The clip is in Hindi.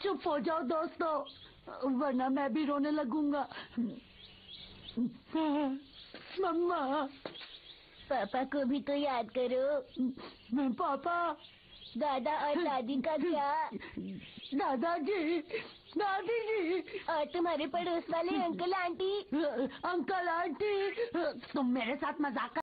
चुप हो जाओ दोस्तों, वरना मैं भी रोने लगूंगा। मम्मा, पापा को भी तो याद करो। पापा, दादा और दादी का क्या? दादाजी, दादी जी और तुम्हारे पड़ोस वाले अंकल आंटी? अंकल आंटी, तुम मेरे साथ मजाक